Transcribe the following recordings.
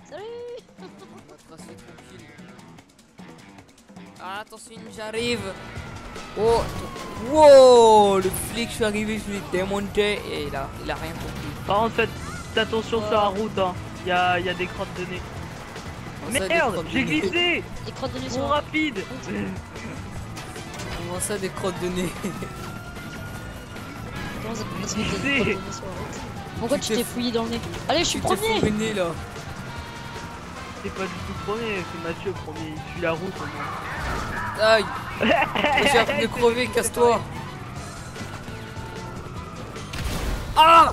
Salut. On va tracer tranquille. Ah, attention, j'arrive. Oh, wow, le flic, je suis arrivé, je l'ai démonté et il a rien compris. Par contre, faites attention sur la route, hein. Il y a des crottes de nez. Comment ça, des Merde, crottes de j'ai nez glissé. Les crottes de nez Trop sont rapide. Comment ça, des crottes de nez? Comment ça peut se mettre des crottes de nez sur la route? Pourquoi tu t'es fouillé dans le nez? Allez, je suis Tu t'es premier. fourriné là. C'est pas du tout le premier, c'est Mathieu le premier. Il suit la route au moins. Aïe. J'ai appris de crever, casse-toi. Ah.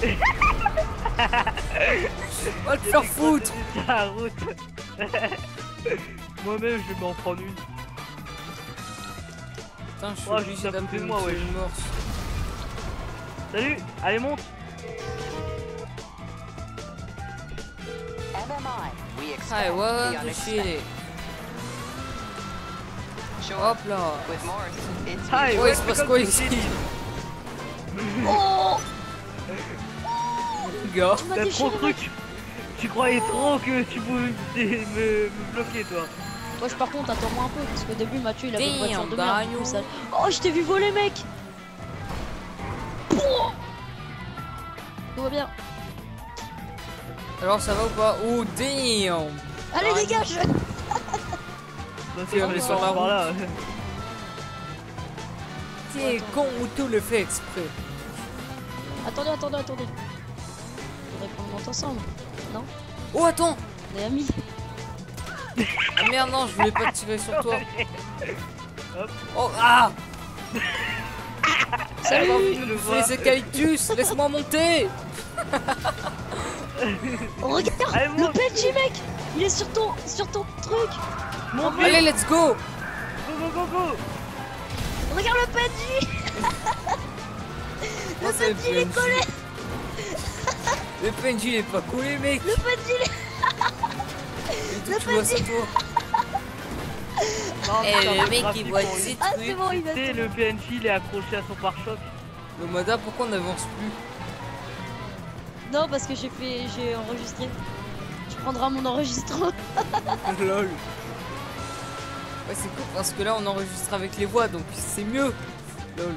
Va te faire foutre. Sur la route. Moi-même, je vais m'en prendre une. Putain, je suis Oh, obligé juste à côté d'appeler de moi, une wesh. morse. Salut, allez monte. Hi, what the shit. Hop là. Hi, Ouais, il se passe quoi ici? Oh, Gars. tu m'as T'as trop déchiré. cru, tu croyais trop que tu pouvais me bloquer, toi. Toi, par contre, attends-moi un peu parce qu'au début, Mathieu il avait une voiture de Damn, merde. Daniel. Du coup, ça- Oh, je t'ai vu voler, mec. Pouah. Tout va bien. Alors ça va ou pas? Oh damn. Allez, Ah, dégage. Bah, Ok, on est sur la par là. T'es con ou tout le fait exprès? Attendez. Faudrait qu'on monte ensemble. Non? Oh attends. On est amis. Ah merde non, je voulais pas tirer sur toi. Hop. Oh ah. Salut. Je le vois. Les eucalyptus, laisse-moi monter. Oh, regarde Allez, le monte. PNJ, mec. Il est sur ton truc. Monte vite. Allez, let's go. Go. Regarde le PNJ. Oh, c'est le PNJ, il est PNJ. collé. Le PNJ il est pas collé mec. Le PNJ, il est... Et tout, tu vois ça toi. Non, Eh, putain, le mec, trafic il voit en des ligne. Ah, c'est bon, il va Tu sais, le PNJ il est accroché à son pare-choc. Le Mada, pourquoi on n'avance plus? Non, parce que j'ai enregistré. Tu prendras mon enregistrement. Lol. Ouais, c'est cool parce que là on enregistre avec les voix donc c'est mieux. Lol.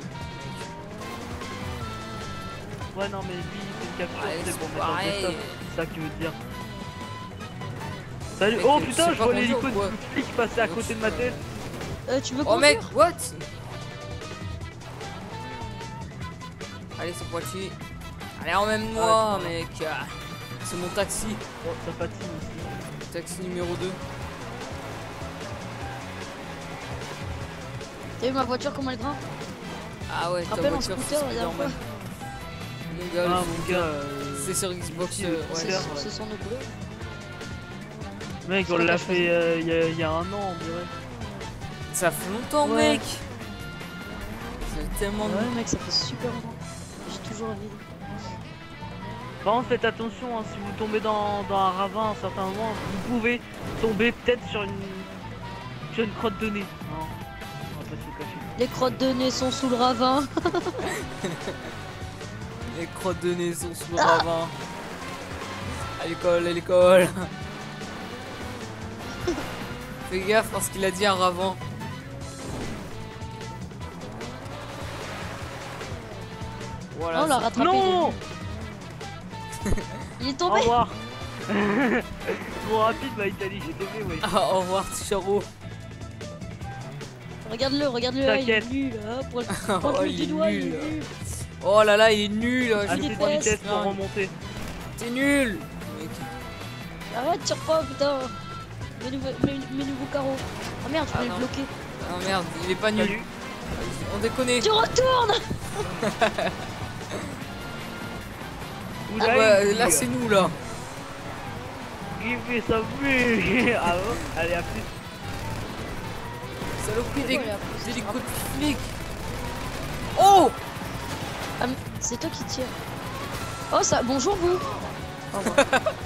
Ouais, non, mais lui, c'est une capture, Ouais, c'est c'est pour mettre en pareil. desktop. C'est ça que tu veux dire. Salut. Mec, Oh je putain, sais je pas vois conduire l'hélico ou quoi de flic passer à côté de ma tête. Tu veux Oh mec, conduire? what? Allez, c'est parti. Allez, emmène-moi, Ouais, mec. C'est mon taxi. Oh, ça patine aussi. Taxi numéro 2. T'as vu ma voiture comment elle grimpe? Ah ouais, Tu te ta rappelles en voiture, c'est scooter la dernière fois? Spider-Man. Mon gars, Ah, le mon scooter, gars. c'est sur Xbox. petit, Ouais. scooter. Ce sont nos couleurs. Mec, on l'a fait il y a un an, on dirait. Ça fait longtemps, Ouais. mec. C'est tellement Ouais, mec, ça fait super longtemps. J'ai toujours envie. Par contre, faites attention, hein, si vous tombez dans un ravin à un certain moment, vous pouvez tomber peut-être sur une crotte de nez. Non, on va pas se le cacher. Les crottes de nez sont sous le ravin. Les crottes de nez sont sous le ravin. À l'école. Fais gaffe parce qu'il a dit un ravin. Voilà. Oh, on l'a c'est- rattrapé. Non. Il est Au tombé. revoir. Trop rapide, ma Italie, j'ai tombé, ouais. Ah, au revoir, Ticharo. Regarde-le, il est T'inquiète. nul. Hein, pour le Oh, du il est doigt, il est nul. nul. Oh là là, il est nul. Assez Je il de prends déteste. vitesse pour remonter. T'es nul. Mec. Arrête, tire pas, putain. Mes nouveaux carreaux. Ah merde, tu Ah peux les non. bloquer. Ah merde, il est pas nul. Salut. On déconne. Tu retournes. Oula, Ah bah, il là dit, c'est nous là. Give me some music. Ah bon. Allez, à plus. Saloperie des Ouais, après, hélicos de flics. Oh. Ah, mais c'est toi qui tires. Oh, ça. Bonjour, vous. Au revoir.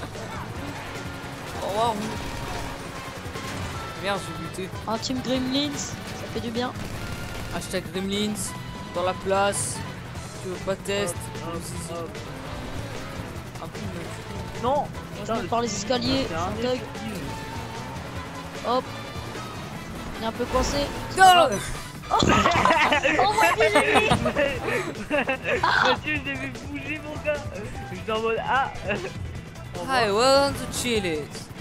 Au revoir. vous. Merde, j'ai buté. Un team Gremlins, ça fait du bien. Hashtag Gremlins dans la place. Tu veux pas test. Hop, hop. Un peu de- Non, je monte par les escaliers. C'est un Je thug. esquive. Hop. Il est un peu coincé. Non. Oh my god. Mathieu, je l'ai vu bouger mon gars. Je suis en mode ah. Au revoir. Hi, welcome to Chile.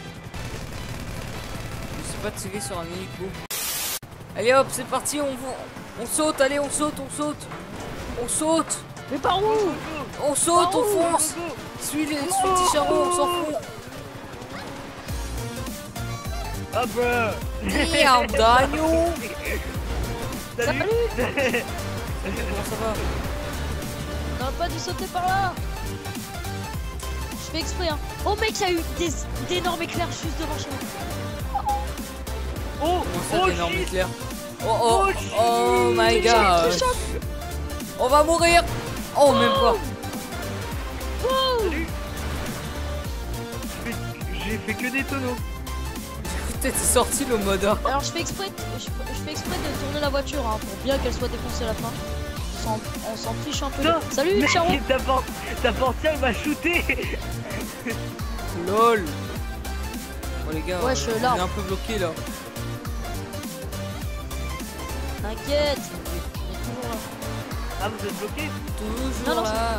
Je sais pas tirer sur un hélico. Allez hop, c'est parti, on saute, allez, on saute. On saute, Mais par où? on saute, Par on où? fonce. Suis Ticharo, on s'en fout. Ah bah. Damn, Daniel. Salut. Comment ça va? On aurait pas dû sauter par là. Je fais exprès hein. Oh mec, il y a eu d'énormes éclairs juste devant chez moi. Oh, Comment ça, d'énorme shit. éclair? Oh my Trichette, god. trichette. On va mourir. Oh, même pas. Salut. J'ai fait que des tonneaux. T'es sorti le mode. Hein. Alors je fais exprès de tourner la voiture hein, pour bien qu'elle soit défoncée à la fin. On s'en fiche un peu. Non, Salut mec, Charo. ta portière m'a shooté. LOL. Oh les gars, Ouais, je suis on là. est un peu bloqué là. T'inquiète. Il est toujours là. Ah, vous êtes bloqué? Toujours Non, non, là.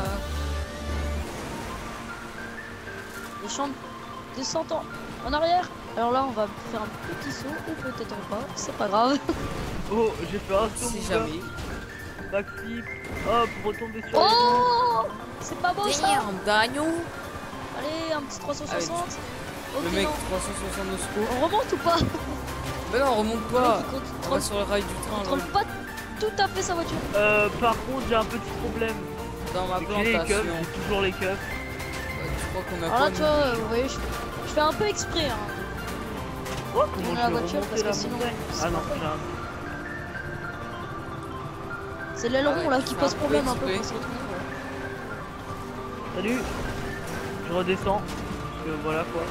Les chambres descendent en arrière. Alors là, on va faire un petit saut ou peut-être pas. C'est pas grave. Oh, j'ai fait un saut, Si mon jamais. gars. Backflip. Hop, retomber sur les Oh, c'est pas beau ça. Damn, Daniel. Allez, un petit 360. Ok, Le mec non. 360 de secours. On remonte ou pas? Mais non, on remonte Le pas. mec, il On va contrôle, sur le rail du train. contrôle là. pas tout à fait sa voiture. Par contre, j'ai un petit problème. Dans ma C'est que j'ai les plantation. keufs, j'ai toujours les keufs. Tu crois qu'on a Alors quoi là, tu vois, vous voyez, je fais un peu exprès. Hein. Oh, comment Tourner je la vais voiture remonter parce que la sinon. montagne? c'est Ah non, pas j'ai un... C'est l'aileron Ouais, là tu qui fais pose un peu problème un peu exprès. pour se retrouver. Salut. Je redescends. Parce que voilà quoi.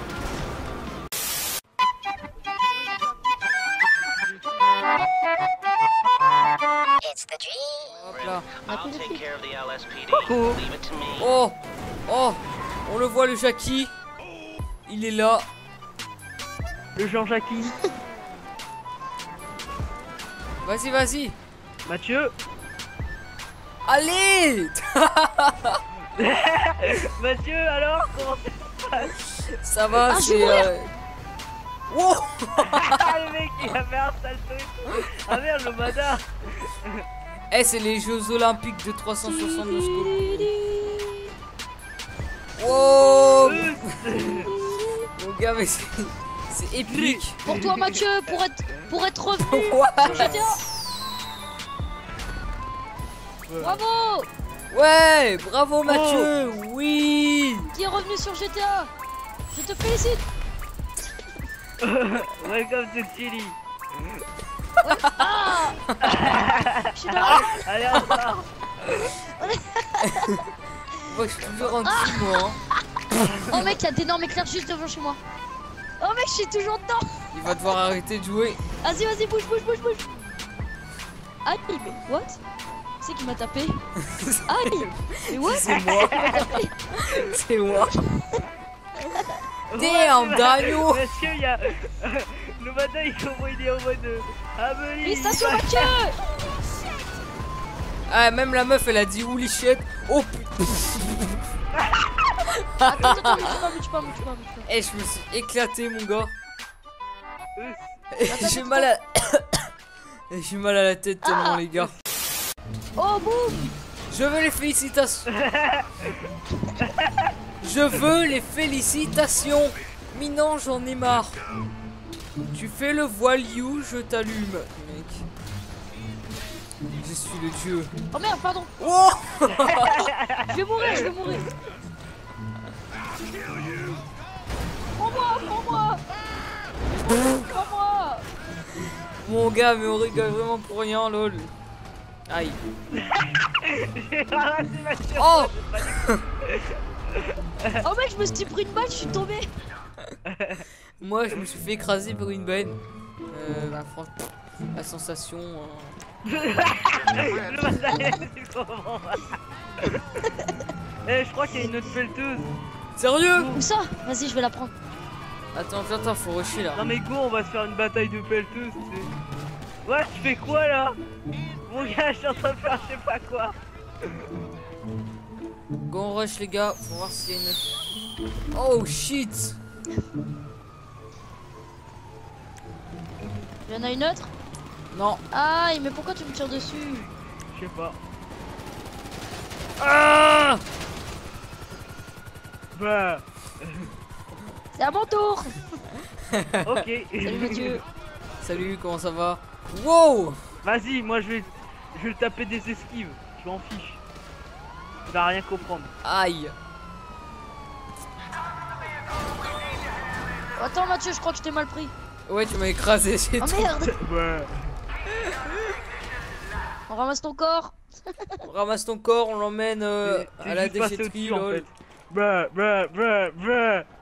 Hop là. On a plus de filles. Coucou. Oh. Oh. On le voit le Jackie. Il est là. Le Jean-Jackie. Vas-y, vas-y. Mathieu. Allez. Mathieu, alors comment ça se passe? Ça va, Ah, je c'est... vais Wow. Ah, le mec, il a fait un salto. Ah merde, le madar. Eh, c'est les Jeux Olympiques de 372 secondes. Wow. Mon gars, mais c'est épique. Pour toi Mathieu, pour être revenu Ouais. sur GTA. Bravo. Ouais, bravo Mathieu. Oui. Qui est revenu sur GTA. Je te félicite. Welcome to Chili. Ah. Je suis là. Allez, on part. Moi, je suis toujours en dessous, moi. Hein. Oh mec, il y a d'énormes éclairs juste devant chez moi. Oh mec, je suis toujours dedans. Il va devoir arrêter de jouer. Vas-y, vas-y, bouge. Aïe, mais what? C'est qui m'a tapé? Aïe. Mais what? C'est moi. Il m'a tapé. C'est moi. Ouais, Damn, Daniel. Mathieu, il y a... Le matin, il est en mode... Amelie. Félicitations Mathieu. Ah, même la meuf, elle a dit holy shit. Oh putain. Attends, tu pas. Eh, je me suis éclaté, mon gars. Euh, J'ai mal à... J'ai mal à la tête tellement, les gars. Oh boum. Je veux les félicitations. Je veux les félicitations. Minon, j'en ai marre. Tu fais le voiliou, je t'allume, mec. Je suis le dieu. Oh merde, pardon. Oh. Je vais mourir. Prends-moi. Mon gars, mais on rigole vraiment pour rien, lol. Aïe. J'ai ramassé Mathieu. Oh. Oh mec, je me suis pris une balle, je suis tombé. Moi, je me suis fait écraser par une benne. Bah, franchement, la sensation... Le matin, c'est comment? Eh, je crois qu'il y a une autre pelleteuse. Sérieux? Où ça? Vas-y, je vais la prendre. Attends, faut rusher là. Non mais go, on va se faire une bataille de pelleteuses, tu sais. Ouais, tu fais quoi là? Mon gars, je suis en train de faire je sais pas quoi. Go on rush les gars, faut voir s'il y a une... Oh shit. Il y en a une autre? Non. Ah, mais pourquoi tu me tires dessus? Je sais pas. Ah Bah, C'est à mon tour. ok. Salut Mathieu. Salut, comment ça va? Wow. Vas-y, moi je vais le taper des esquives. Je m'en fiche. Il va rien comprendre. Aïe. Oh, attends Mathieu, je crois que je t'ai mal pris. Ouais, tu m'as écrasé, c'est Oh tout. merde. Ouais. On ramasse ton corps. On ramasse ton corps, on l'emmène T'es à la juste passé déchetterie, au-dessus, en lol. fait. Bah.